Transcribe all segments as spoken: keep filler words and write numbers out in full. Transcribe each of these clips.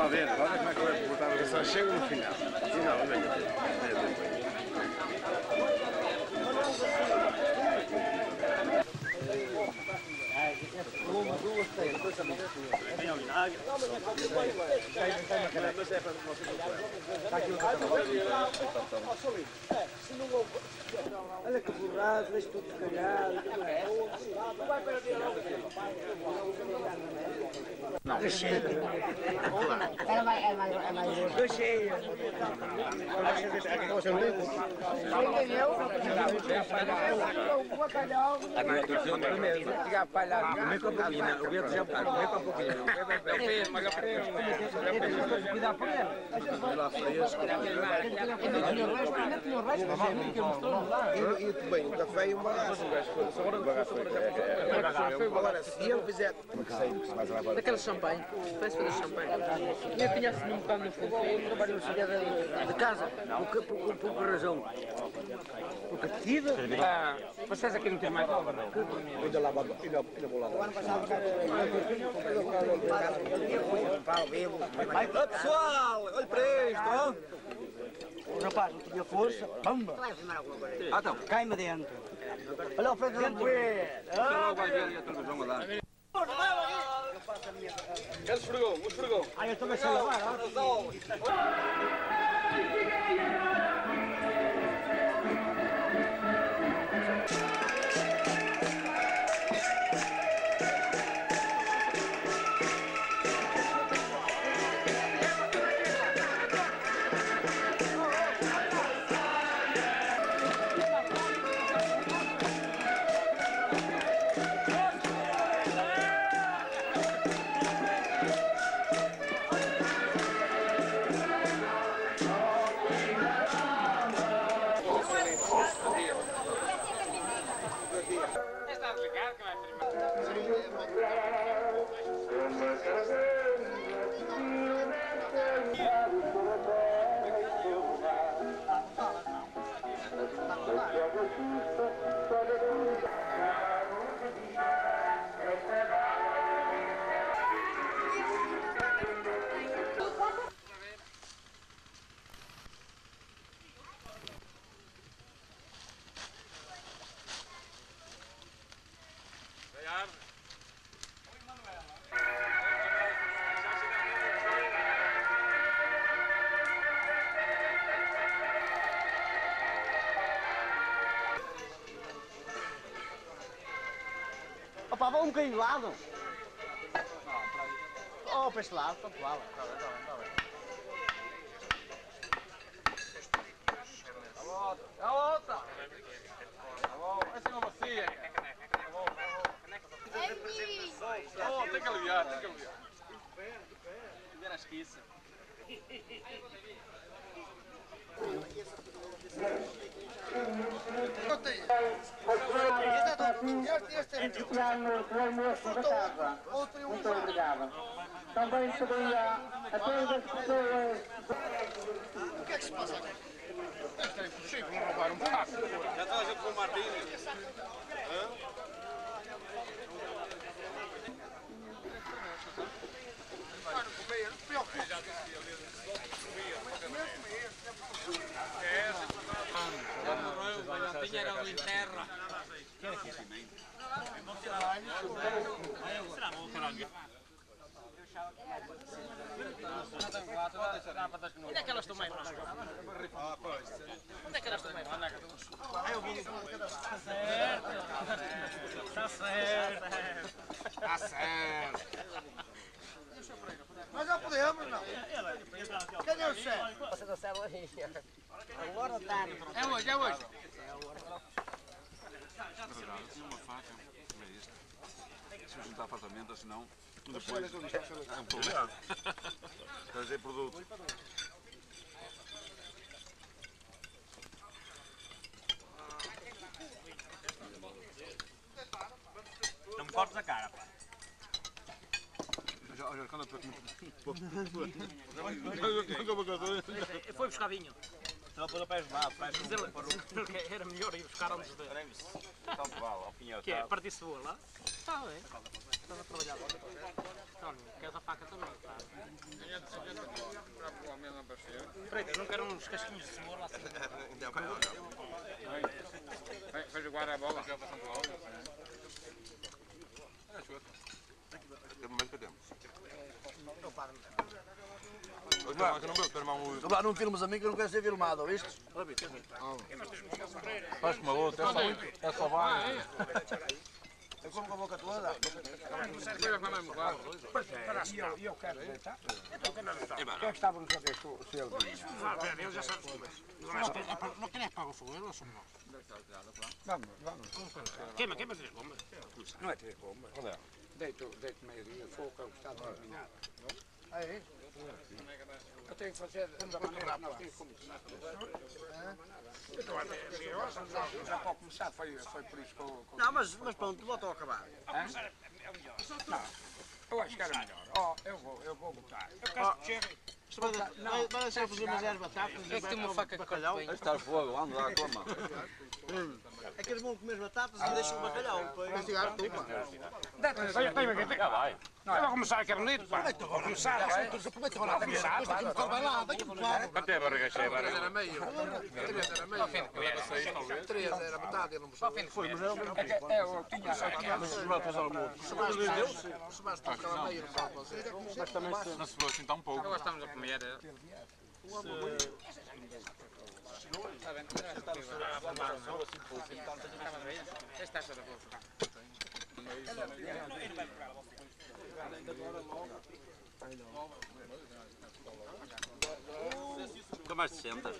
lá dentro, olha como é que vai comportar. Eu só chego no final. E não, venha ter. Uma, duas, três, depois também. Tem o vinagre. Mas é para você comprar. Está aqui o olha que borrado, deixa tudo descalhado. Não vai perder logo. Não, é cheio. É mais, é mais, é mais. É cheio. Entendeu? Palha, comer com a pouquinho, o vento já pode comer com a pouquinho. Mas a freia, cuidado com ela. Ela fresca. E bem, o café e uma garrafa. Agora, se ele fizer. Daquele champanhe, parece fazer champanhe. Eu tinha assim um bocado no fundo, eu trabalho no segredo de casa. Por que razão? Porque tive. Vocês aqui não têm mais nada, não? Ainda lá, ainda vou lá. O ano passado, Ai, pessoal, olha para isto, o rapaz não tinha força, bamba! Ah, então, cai-me dentro. Olha o Pedro dentro. Logo vai ver ali a televisão a dar. Ele esfregou, me esfregou. Ah, eu estou a lavar, Opa, vá um bocadinho de lado. Oh, para este lado, tanto vale. Está bem, está bem, está bem. A volta, a volta. A volta, essa é uma macia. A volta, a volta. Oh, tem que aliviar, tem que aliviar. De pé, de pé. Ver a esquiça. Entre o almoço da casa. Muito obrigado. Também seria a todas as pessoas. O que é que se passa aqui? Isto é impossível não roubar um passo. Já está a gente com o Martins. Tinha era em terra. Onde é que elas estão mais fracas? Onde é que elas estão mais fracas? Está certo. Está certo. Está certo. Mas já podemos, não? Quem é o chefe? Você não sabe hoje. Agora está. É hoje, é hoje. Tinha uma faca, é isto. Se eu juntar apartamento, senão depois é um problema. Trazer produto. Não me cortes a cara, pá. Já, já, quando eu estou Foi buscar vinho. Ele pôs a pés lá, pés Mas ele era melhor ir buscar antes de... Então vale, ao pinhão. Que é? Partiste boa lá? Está bem. Estás a trabalhar lá. António, queres a faca também? Freitas, não quero uns casquinhos de cebola assim? Vai jogar a bola. Lá não filmes a mim que eu não quero ser filmado, ouviste? Faz como a outra, é só vai. Eu como com a boca toda. E eu, e eu quero deitar? Quem é que estava no contexto? O seu Ele já sabe como é. Não queres pagar o fogo, ele ou somos nós? Vamos, vamos. Queima, queima três bombas. Não é três bombas. Deito, deito meio-dia, fogo que é o que está terminado. Aí. Eu tenho que fazer da maneira que nós temos começado. Já, já para começar, foi, foi por isso que eu... Não, mas, mas pronto, voltou a acabar. Não, eu acho que era melhor. Ó, eu vou, eu vou botar. Eu quero que chegue. Vai, vai deixar fazer umas ervas batatas. É que tem uma faca que corta bem. Está fogo, anda lá com a mão. É que eles vão comer as batatas e deixam o bacalhau. Depois chegar tu, pá. Já vai. Não, eu vou começar que é bonito, pá. Vou começar, vai. Aproveita agora, começar, vai lá, vai começar. Quanto é a barriga cheia? Três era meio. Três era meio. Três era metade, ele não percebeu. Foi, mas era o mesmo. É que é, eu tinha aqui. O Sebastião estava meio no palco. Não se vou assim tão pouco. Agora estamos a comer. Nunca mais te sentas.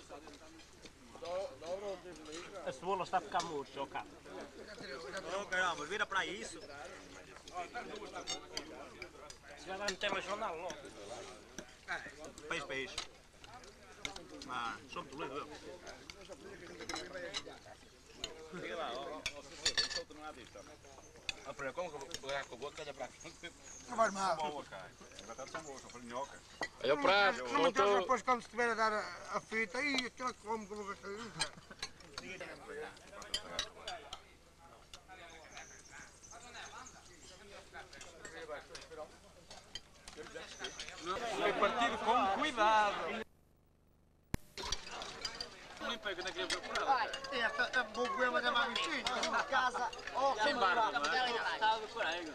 A cebola está a ficar murcha, ó cá. Não, caramba, vira para isso. Se vai dar no tema jornal, logo. Peixe, peixe. Ah, sou muito lindo eu. Diga lá, ó, ó, Cecília, não há disto. Ah, para como que eu vou pegar com a boca, olha para aqui. Não vai mal. Boa, cara. As batatas são boas, são farinhoca. Olha o prato, Não me interessa depois quando estiver a dar a, a fita. Ih, aquela que come com a boca cheia. Foi partido com cuidado. Limpei quando é que ia procurar. Esta é boa poema da Maguichinha. De casa, ó, Sem barba, não é? Estava do colega.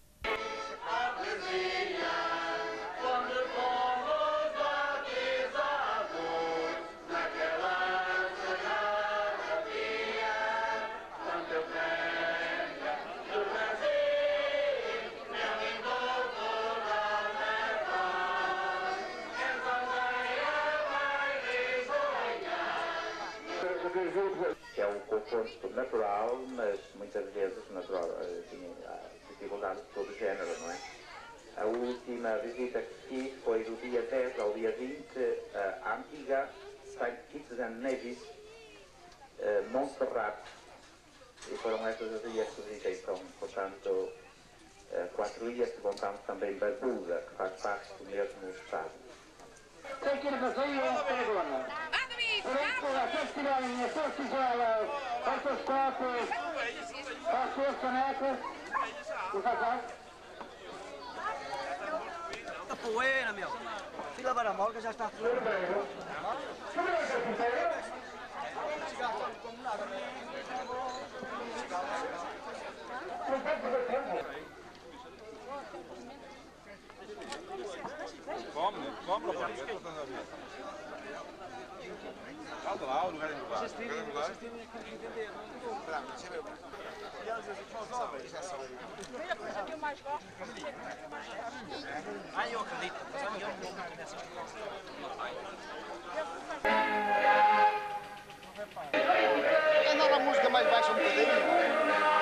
É um conforto natural, mas muitas vezes natural, tinha dificuldades de todo género, não é? A última visita que fiz foi do dia dez ao dia vinte à antiga Saint Kitts and Nevis, Montserrat, e foram essas as ilhas que visitei, são, portanto, quatro ilhas, contamos também Barbuda, que faz parte do mesmo estado. Quem quer fazer é pergunta. Porém, vocês tirarem as suas tigelas, os seus copos, as suas canecas, e fazer. a poeira, meu. Se lavar a molga já está tudo. Come, come, rapaz. Calma lá, o lugar é lugar. Vocês têm que entender, não? Deixa eu ver. A que eu mais gosto. Ah, eu acredito. Mas eu não vou nessa. Andar a música mais baixa um bocadinho.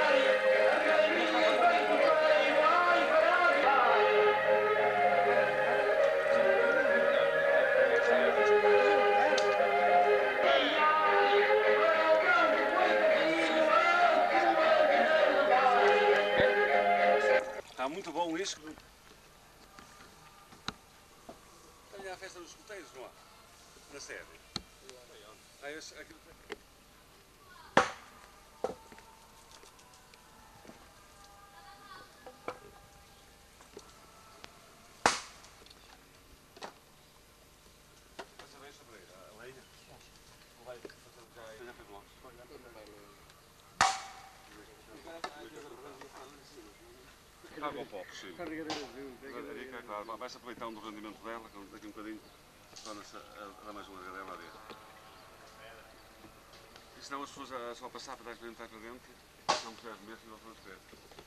Está muito bom isso. Olha a festa dos escuteiros, não há? Na sede. Ah, esse, aquilo... Água para o possível. A rica, claro, vai-se aproveitando do rendimento dela, daqui um bocadinho torna-se a dar mais uma garela ali. E senão as pessoas só passar para experimentar para dentro, não percebem mesmo e não vão perceber.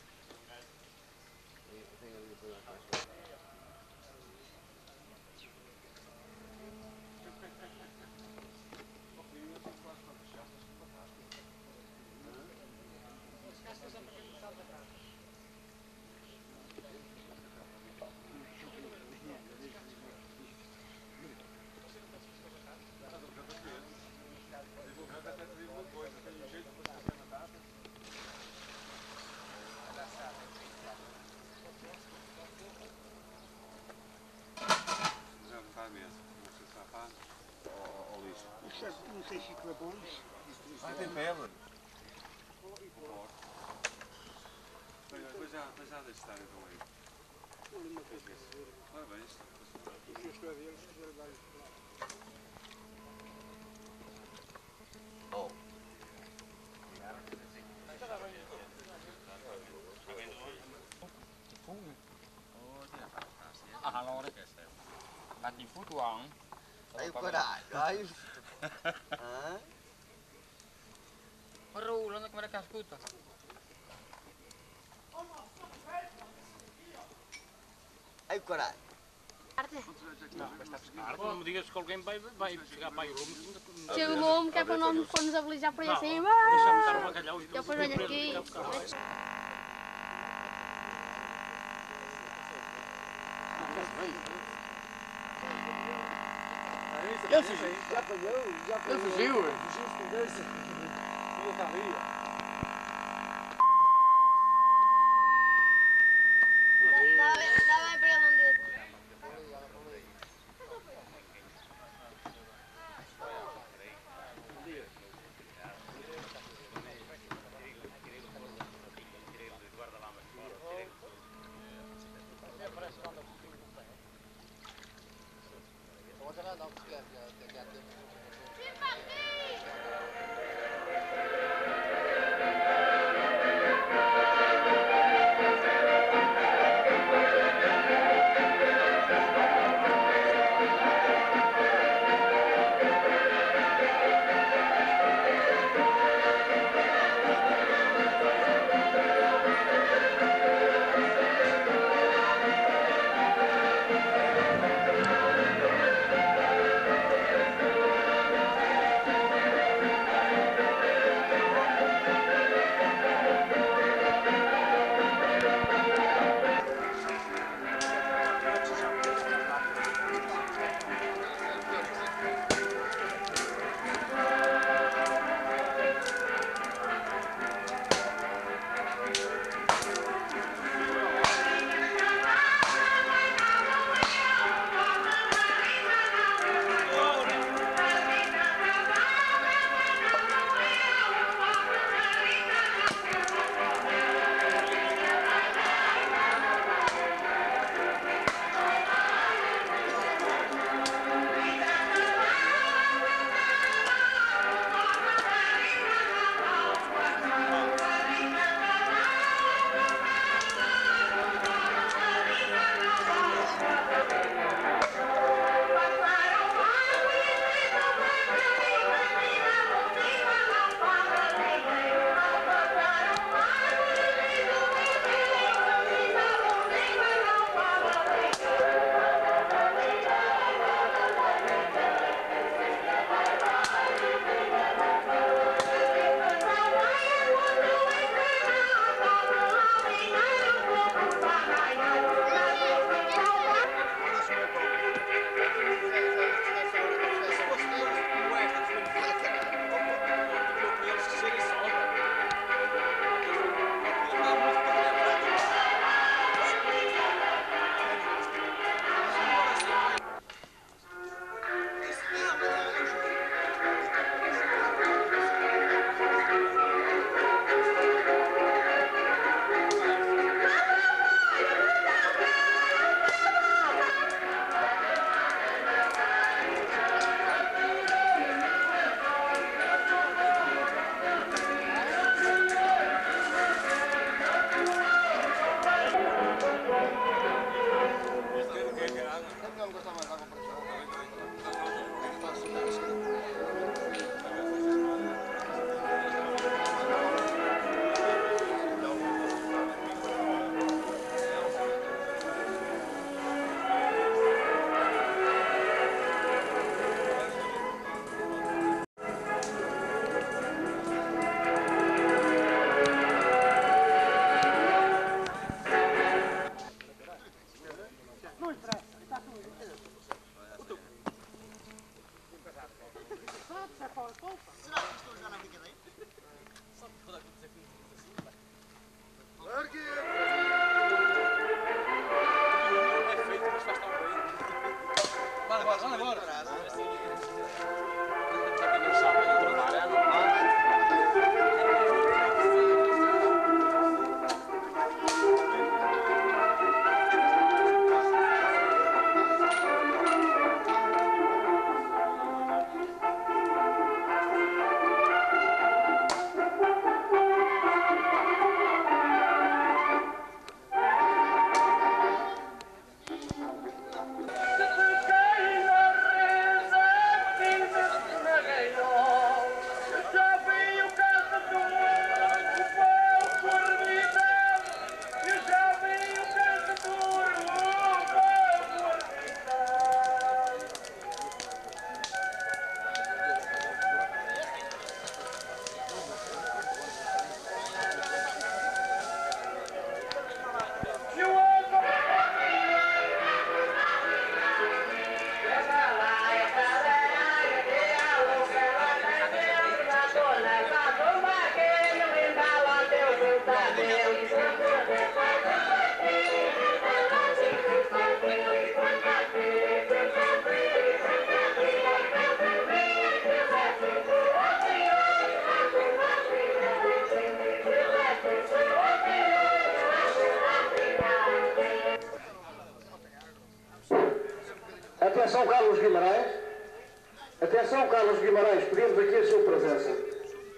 Não sei se é bom. Ah, tem pedra. Depois já, depois já deixa estar então aí. Ora bem, isto. Isto é deles, se quiser dar. Oh. Ah, allora che sei? Ma di futuang? Ai caralho, ai. Hã? Marulho, onde é que vai a escuta? Ai caralho. Não, mas está a pescar. Não me digas que alguém vai, vai chegar para aí o lume. Chega o lume, que é para não nos formos a belijar por aí assim. Deixa-me estar um bacalhau e depois venho aqui. Ele fugiu, já apanhou, já apanhou. Ele fugiu, ué. Fugiu com dois. Ele está ali. Dá bem para ele um dedo. Carlos Guimarães. Atenção, Carlos Guimarães, pedimos aqui a sua presença.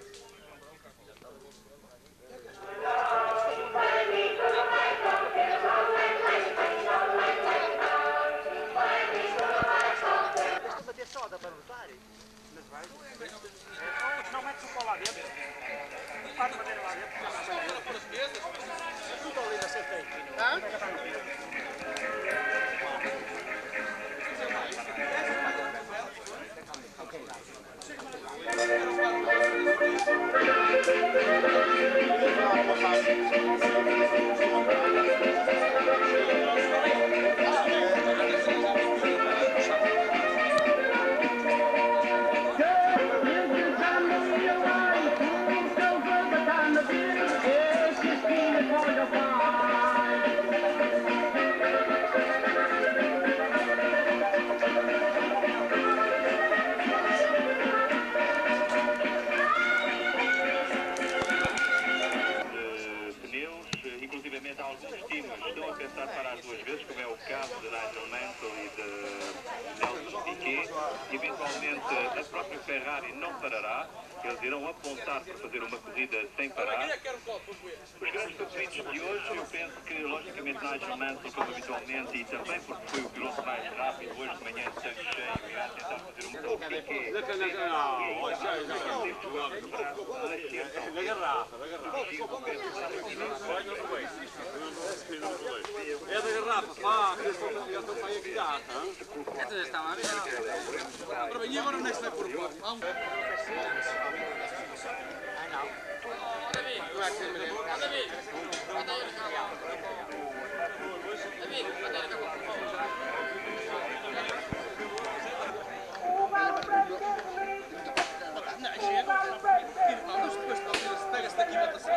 Não mete o pau lá dentro. Faz de madeira lá dentro. Tudo ali na seta aí. Para as duas vezes, como é o caso de Nigel Mansell e de Nelson Piquet. Eventualmente a própria Ferrari não parará, eles irão apontar para fazer uma corrida sem parar. Os grandes favoritos de hoje, eu penso que logicamente Nigel Mansell, como habitualmente, e também porque foi o piloto mais rápido hoje de manhã de tanque cheio, irá tentar fazer uma corrida. Piquet. Da garrafa, da garrafa. É da garrafa, pá, que eu estou para aí aqui já. Esta já está lá, Ora bem, e agora onde é que se vai pôr o corpo? Vamos? Ai não. David, David, David, não, chega. Mas depois pega-se daqui e bota-se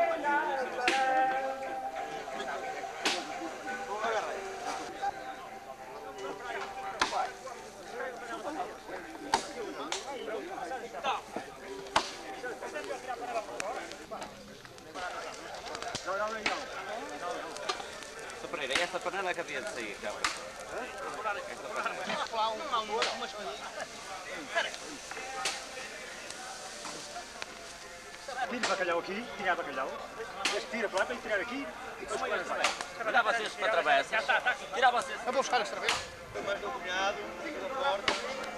esta panela que havia de sair, já vai. Esta panela. Tira o bacalhau aqui, tira o bacalhau. Este tira para lá para ir tirar aqui e depois põe vai. Tirar vocês para travessas. Já está, está aqui. Tirar vocês. Eu vou buscar esta vez. Mais do cunhado, fica da porta.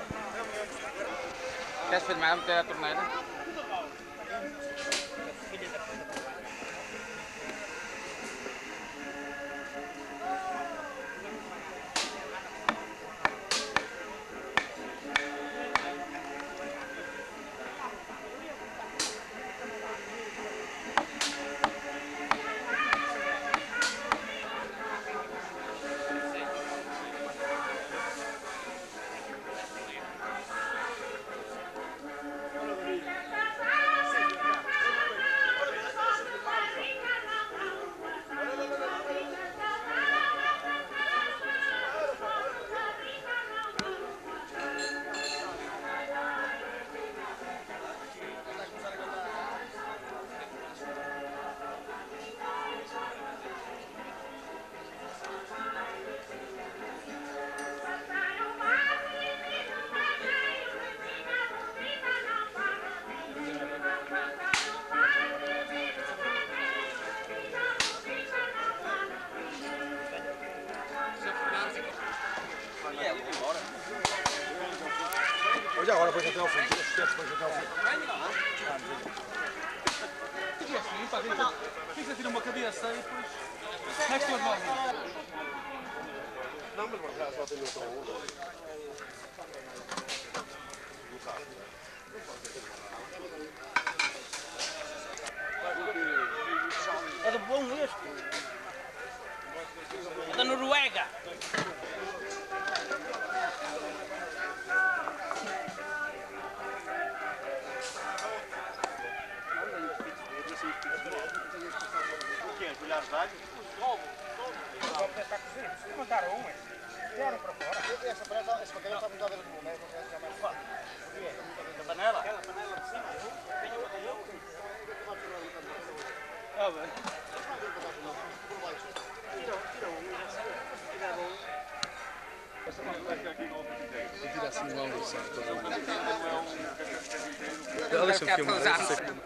Queres filmar, meter a torneira? Olha agora, depois até ao fim. Depois até ao fim. Fica assim, pá, fica. Fica assim numa cabeça e depois. Como é que tu as mãos? Não, mas já só tem o tom. É de bom este. É da Noruega. O que é? Colheres de alho? Lobo. Lobo está cozido. Se contaram um, tiraram para fora. Essa panela, esse bacalhau está muito a ver com o mundo, é mais fácil. O que é? A panela? Aquela panela de cima. Tem o bacalhau? Ah, bem. Tira um, tira um. Tira bom. Essa panela vai ficar aqui no outro. Ela deixa-me filmar.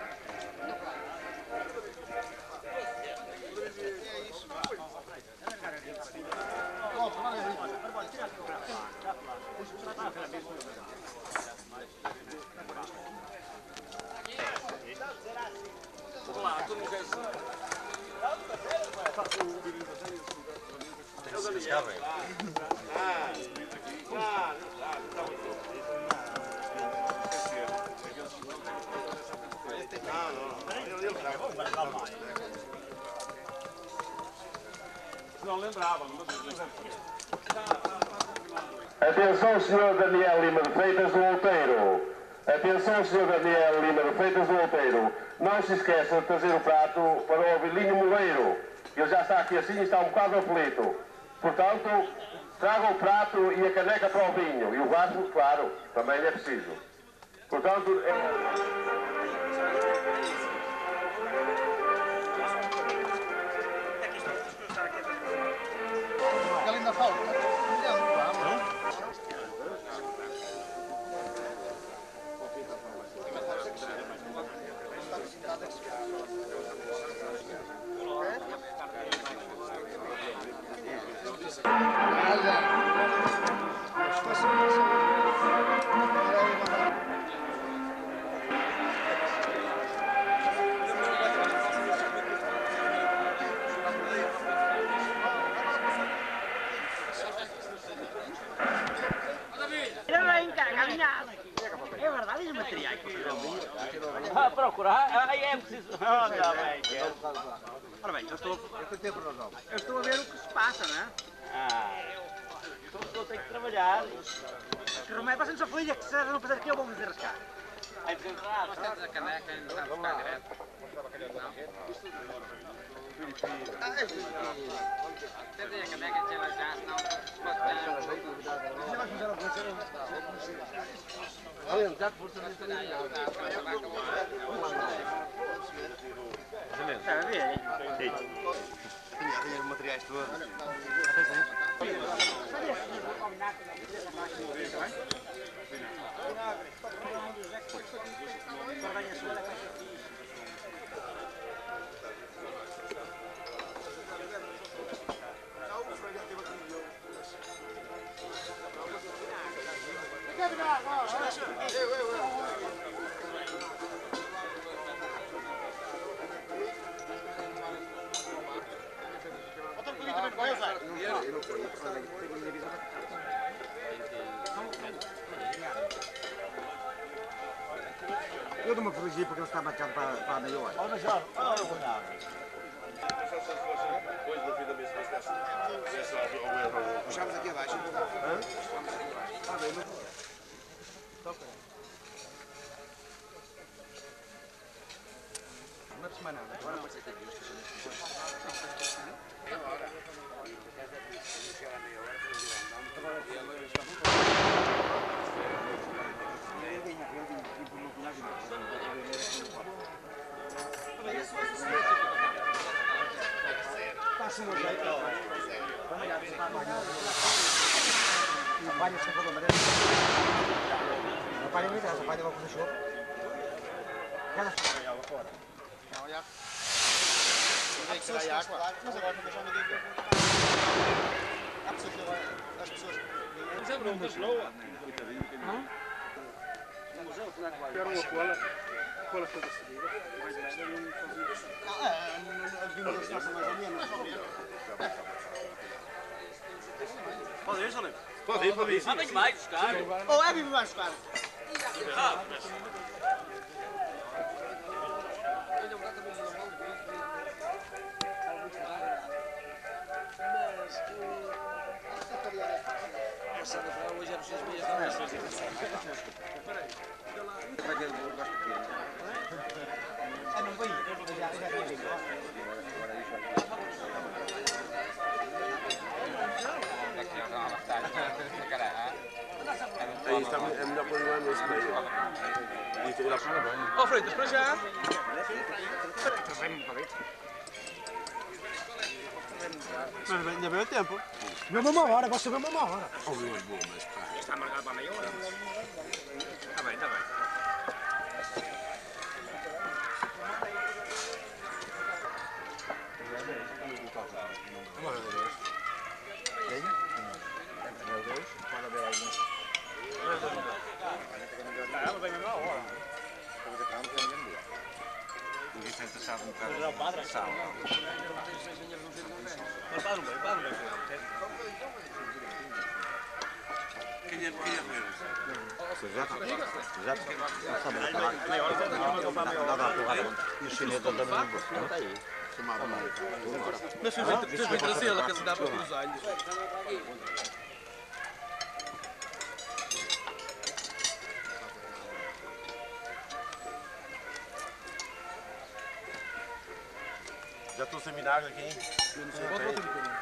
Não lembrava, não Atenção, senhor Daniel Lima de Freitas do Outeiro. Atenção, senhor Daniel Lima de Freitas do Outeiro. Não se esqueça de trazer o prato para o Abelinho Moleiro. Ele já está aqui assim e está um bocado aflito. Portanto, traga o prato e a caneca para o vinho. E o vaso, claro, também é preciso. Portanto... É... Ele ainda falta. É verdade, os materiais. Ah, procurar? Aí é preciso. Ah, está bem. Ora bem, eu estou, eu estou a ver o que se passa, não é? Ah, então eu tenho que trabalhar. Que remédio, passem só folha que se não fazer aqui, eu vou me desrascar. Aí desentrar. Nós temos a caneca e não está a buscar direto. Tentem a caneca de gelo já, senão pode ter. Já por tudo isso aí. Está a ver? Tinha os materiais todos. Eu dou uma felicidade porque ele está marcado para, para a meia hora. Olha, já, olha o Ronaldo. Puxamos aqui abaixo. Hã? Está bem, não. Toca. Não é mais nada. Agora não pode ser aqui. Agora. Chegar a meia hora, agora e a loira está muito passa um jeito, apanha-se com a madeira. Apanha-me atrás, apanha logo com o choco. Cada vez lá fora. Olha. Há pessoas que claro, mas agora também já me digo. Há pessoas que agora, as pessoas. Mas é bom, mas não. No museu, tu não é que vai. Quero uma cola. Cola foi decidida. Mais nada, não fazia isso. Não, é, as vindas são mais ou menos. Pode ir, Salem? Pode ir, pode ir. Ah, vem mais buscar. Ou é vir mais buscar? Ah, essa hoje era os seis meses da noite. Espera aí. Para que eu gosto de ter? Ah, não foi? Já tinha vindo. Aí está, é melhor pôr lá nesse meio. Ó, Freitas, para já. Mas ainda bem o tempo. Mesmo uma hora, você vê uma hora. Oh, meu bom, mas pá. Está marcado para a meia hora. sala. Mas para no meio, para no meio. Quem é quem é mesmo? Já está. Já está. E o chinês também não está aí. Mas fez bem trazê-la, que assim dá para cruzar-lhe. Já estou sem vinagre aqui, hein? Eu não sei. Bota outro bocadinho.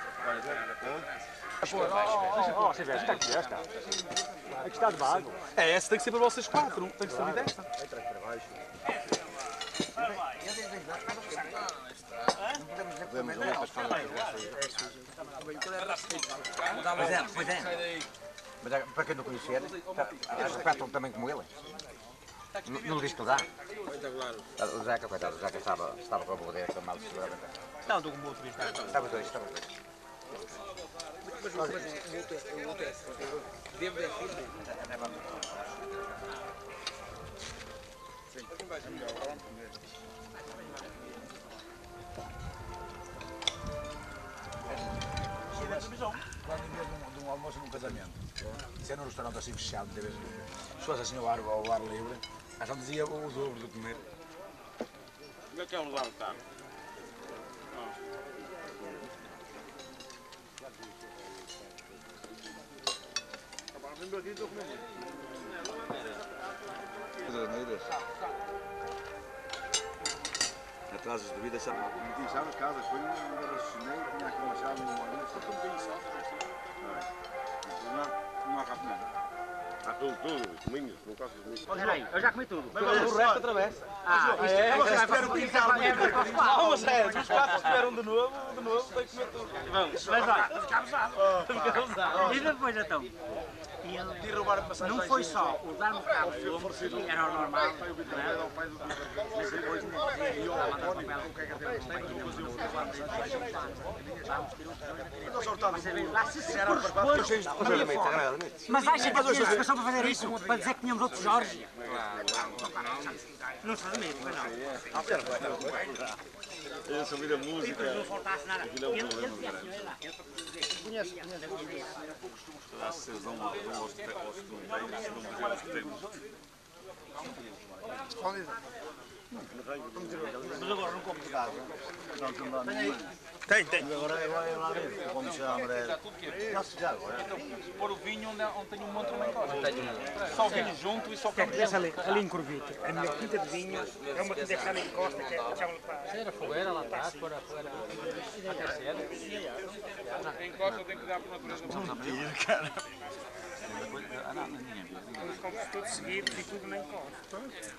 Oh, você vê, está aqui, já está. Aqui está de bago. É, essa tem que ser para vocês quatro, tem que ser desta. Vai trás para baixo. Pois é, pois é. Mas para quem não conhecer, apertam também como ele. Não, não diz que dá. O Zeca, coitado, o Zeca estava, estava com a boa dele, mal seguramente. Estava com o outro. Estava dois, estava dois. Mas o outro é, devo é filho dele. Sim, vai ser melhor. Quando em vez de um, de um almoço num casamento, isso é num restaurante assim fechado, muitas vezes, se fosse assim ao ar, ao ar livre, a gente dizia o dobro do comer. Onde é que é o lugar que está? Vindo aqui estou comendo. Atrás das bebidas, sabe? Não tinha chave de casa, foi um raciocinei, tinha aqui uma chave e uma linha. Só que um bocadinho só, não há café nada. Há tudo, tudo, cominhos, não gosto de cominhos. Olha aí, eu já comi tudo. Mas o resto atravessa. Ah, isto é, vocês tiveram que ir para os Não, quatro. mas é, os quatro estiveram de novo, de novo, tem que comer tudo. Vamos, mas olha, ficamos usados. E depois então? E ele não foi só o dar-me cabo do ombro, que era o normal, mas depois não podia mandar o papel, o que é que temos no banho, vamos ter um você vê lá, se se corresponde, mas acha que tinha explicação para fazer isso? Para dizer que tínhamos outro Jorge? Não se admite, mas não. Eu sou vida música. Não faltasse nada. Ele conhece, lá. Conhece, conhece. Vocês vão aos treinos, não me temos. Mas agora não como de casa. Tem, tem. Agora é lá dentro, como chama, é. Já se já agora. Pôr o vinho onde, onde tem um monte de coisa. Só o vinho junto e só o que é ali, ali em Corvite, a minha quinta de vinho é uma quinta que está na encosta, que é chamam para... Era fogueira lá atrás, fora fogueira. A encosta tem que dar por natureza. Não tira, cara. Os compros todos seguidos e tudo na encosta.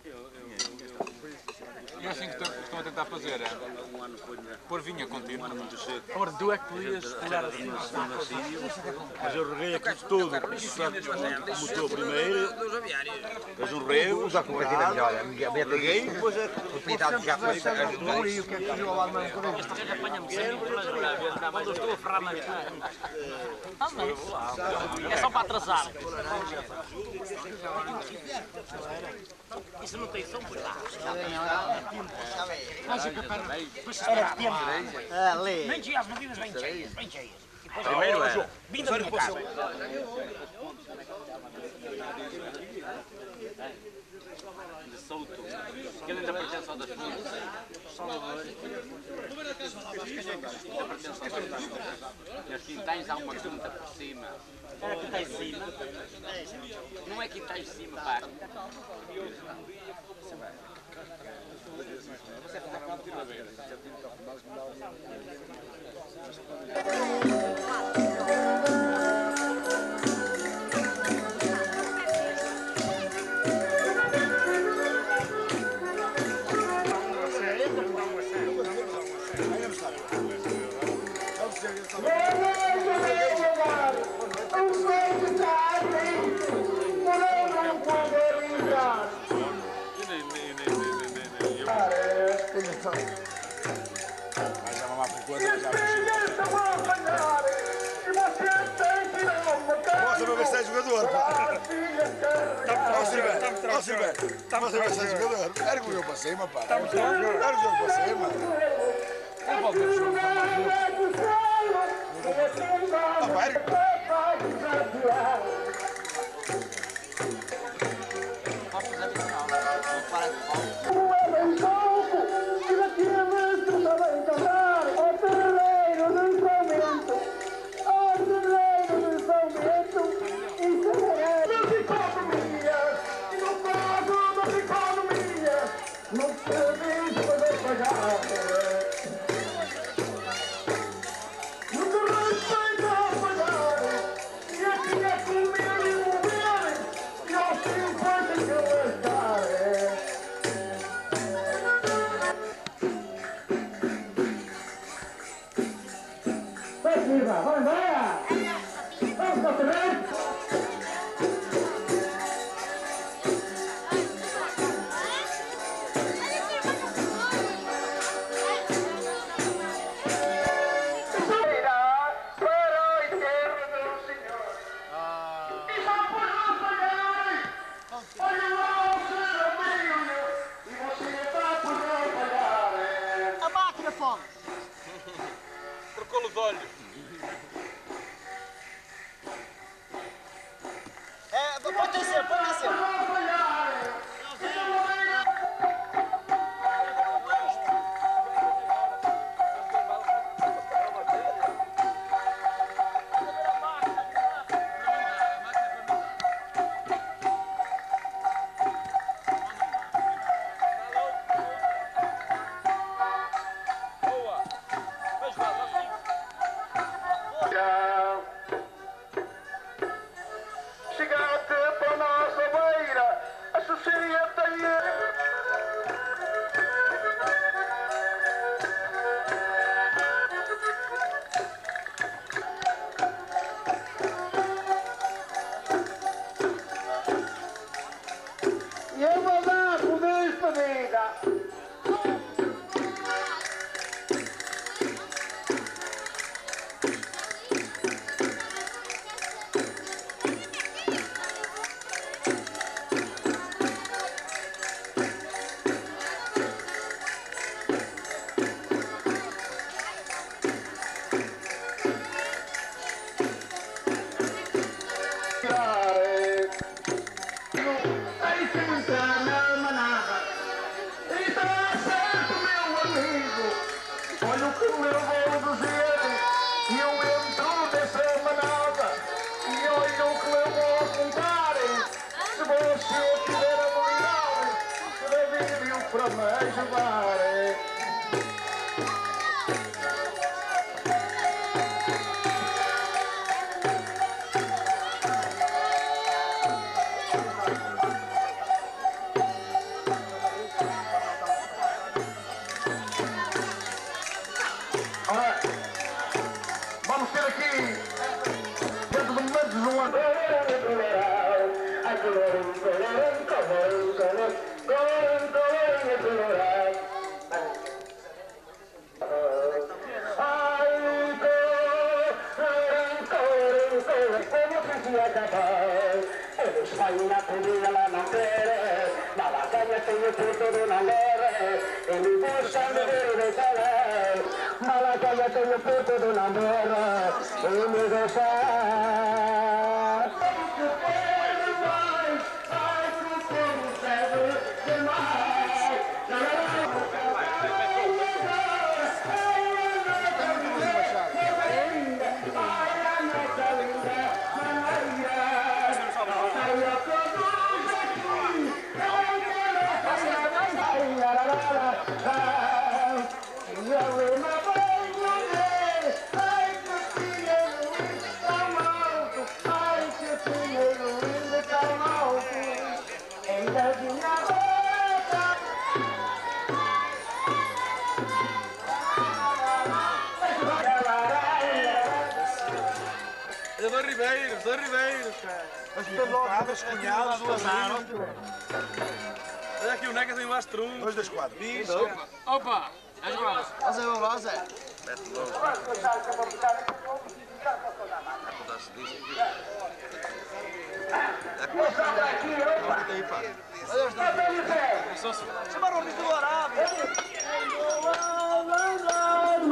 E assim que estão a tentar fazer é pôr vinha contínua. Ora, tu é que podias explorar assim. Mas eu reguei aqui tudo, começou primeiro, fez um rego, já com a partida melhor, reguei e depois é... o cuidado já foi E o que é que eu lá mais por aí? Esta gente apanha-me sempre, mas quando eu estou a ferrar na vida. Ah, não. É só para atrasar. Isso não tem som, pois lá. Era tempo. Ali. Nem tinha as medidas bem cheias, bem cheias. Primeiro é. Vinda da minha casa. De solto, que ele ainda pertence ao das fontes. Ainda pertence ao das fontes. Nos quintais há uma quinta por cima. Era quinta em cima. Não é quinta em cima, pá. Mostra para ver se é jogador, pá. Ó, Silvério, ó, Silvério, mostra para ver se é jogador. Era o jogo para cima, pá. Era o jogo para cima. Eu vou ver o jogo. Posso fazer isso não, vou parar de pau. Trocou os olhos. É, pode descer, pode descer. Vamos ter aqui, dentro do momento de João España tenía la nampere, la batalla tenía punto de una leve, el impulso de de sale, la batalla tenía punto de una leve, el mi Eu dou Ribeiro, dou Ribeiro, cara. As pedaladas, cunhados, casaram. Olha aqui o Neca tem mais trunco. Dois das quatro. Opa! As bolas. Fazer o rosa. Mete logo. Chamaram o Luís do Arábia.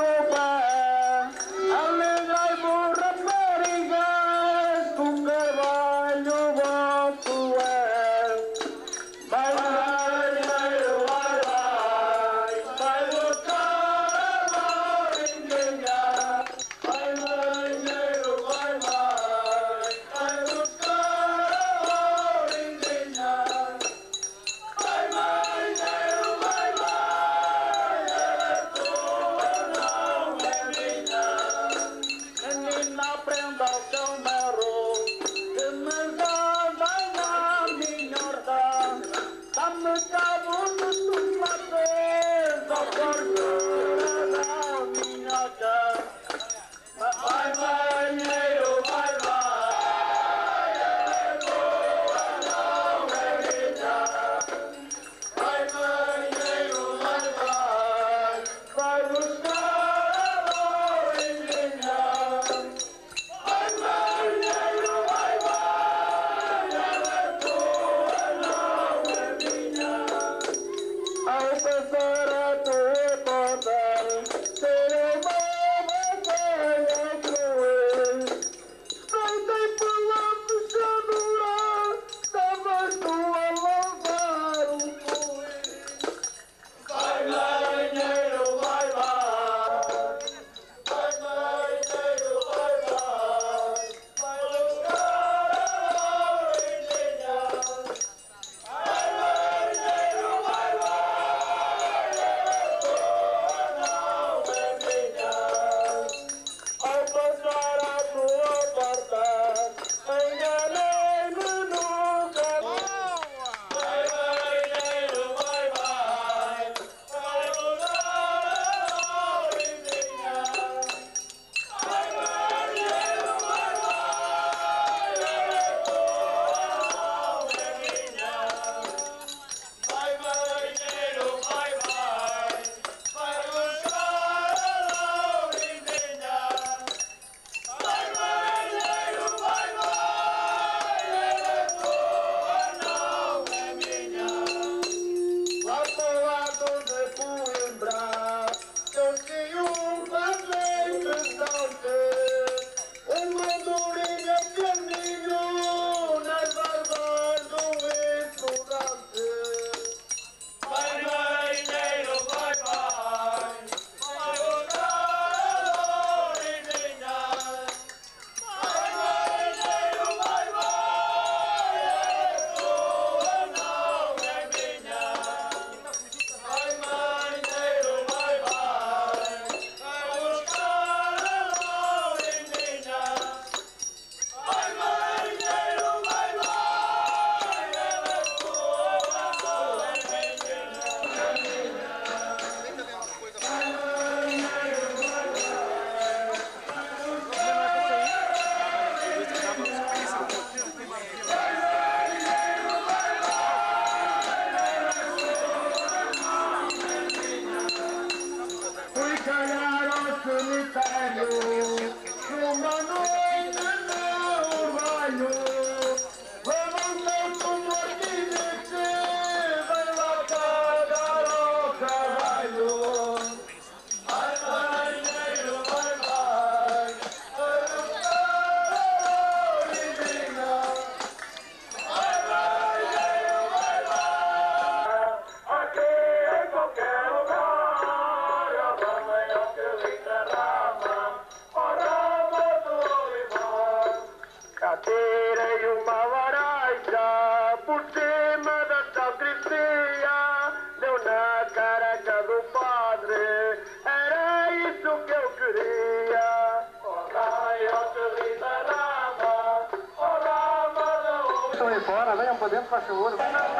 estão aí fora, venham para dentro, faz favor.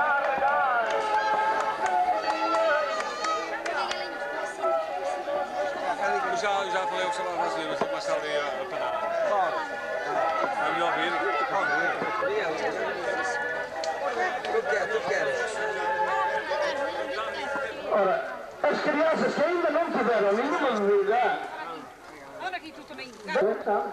Já, já falei o que chamava assim, mas mais tarde a parar. É melhor vir. Tu queres, tu queres. Ora, as crianças que ainda não tiveram nenhuma bebida... Olha aqui, tu também. Tá.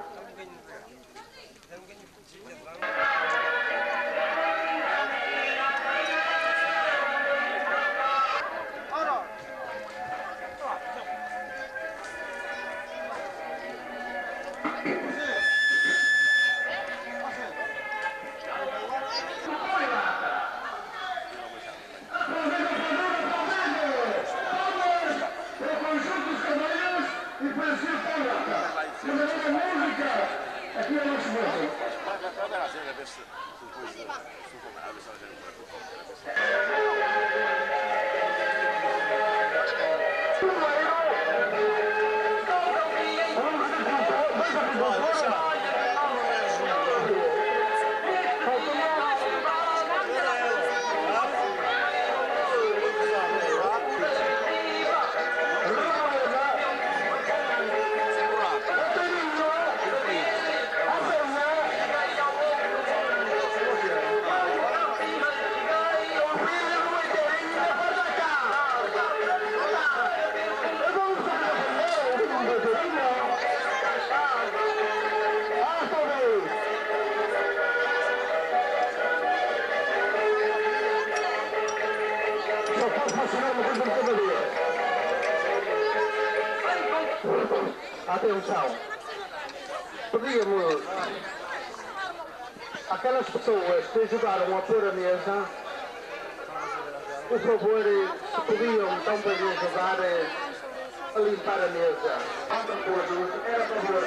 Atenção, pedíamos aquelas pessoas que ajudaram a pôr a mesa, por favor, se podiam então para lhe ajudar a limpar a mesa. Era para pôr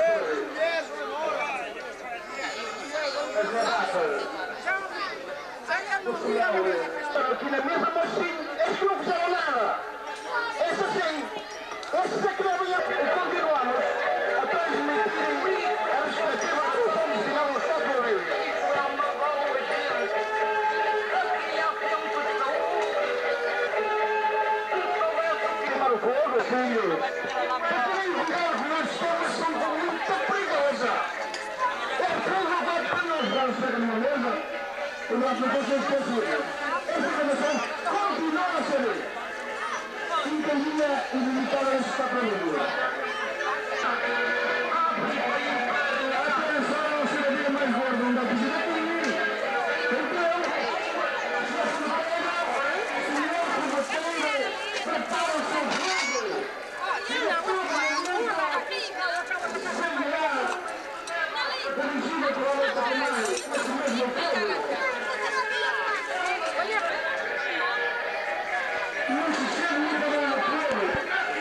as garrafas. O senhor está aqui na mesa, mas sim, estes que não fizeram nada. Esse sim, esses é que devem continuamos a transmitir a respectiva função do sinal do Estado do Rio. Queimar o fogo, filho. Porque nem jogar os nossos povos são muito perigosa. É preciso jogar para nós vamos ter numa mesa e nós não podemos esquecer. Essa informação continua a ser encaminha e limitada a esse Estado do Rio. Atenção, não se havia mais gordo, não dá para dizer aqui. Então, senhor Roboteiro, prepara o seu fogo. Dirigida para o outro tamanho, esse mesmo fogo. Não se chega muito bem no fogo.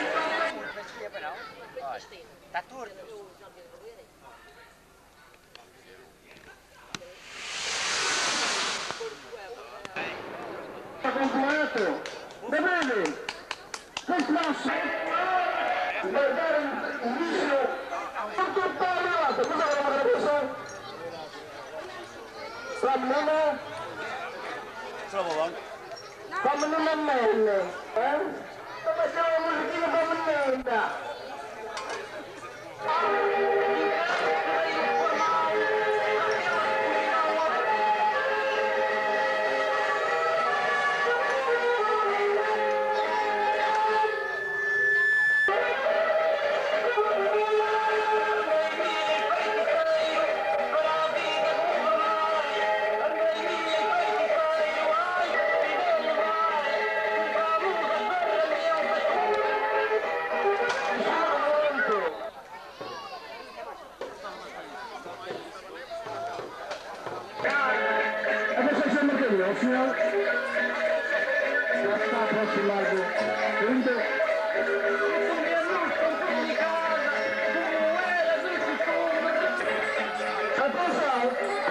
Está torto. Está completo. David, quem se não sei, vai dar um vídeo. Por tudo está ali lá. Depois agora uma gravação. Para a menina. Para a menina Mene. Estou a fazer uma musiquinha para a menina. O senhor já está aproximado ainda. Atenção!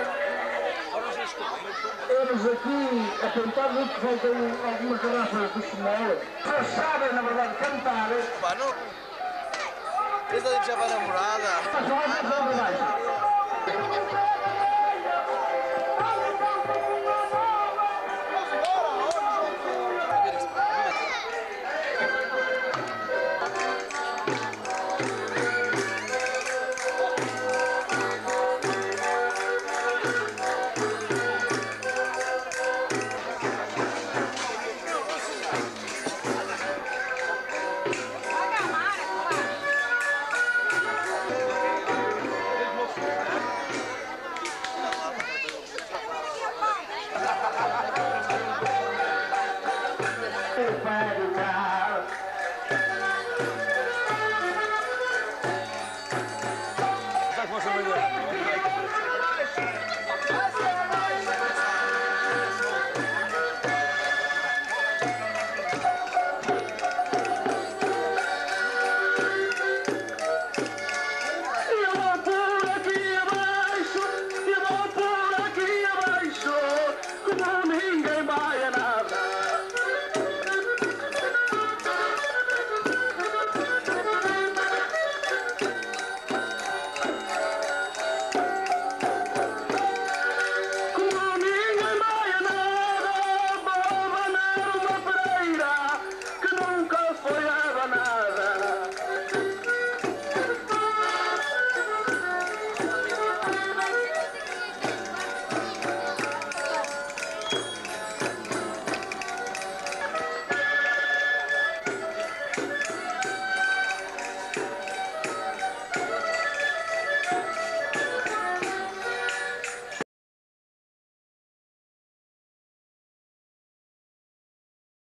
Eles aqui a tentar ver que faltam algumas garrafas de small. Vocês sabem, na verdade, cantar. Pá, não... Esse ali já vai namorada. Mas não é mais